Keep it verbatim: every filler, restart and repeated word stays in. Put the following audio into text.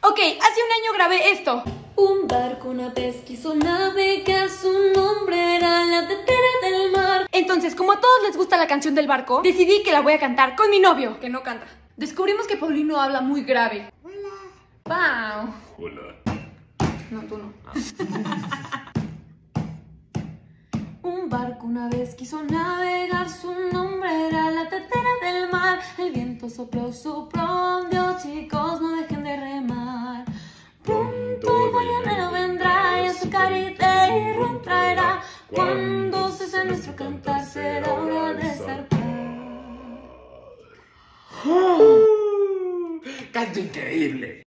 Ok, hace un año grabé esto. Un barco, una vez quiso navegar, su nombre era la tetera del mar. Entonces, como a todos les gusta la canción del barco, decidí que la voy a cantar con mi novio, que no canta. Descubrimos que Paulino habla muy grave. Hola. Pau. Hola. No, tú no. Un barco una vez quiso navegar, su nombre era la tetera del mar. El viento sopló, sopló, hundió, chicos, no dejen de remar. Pronto el ballenero vendrá y a su carita y ron traerá. Cuando cese nuestro cantar será hora de zarpar. ¡Canto increíble!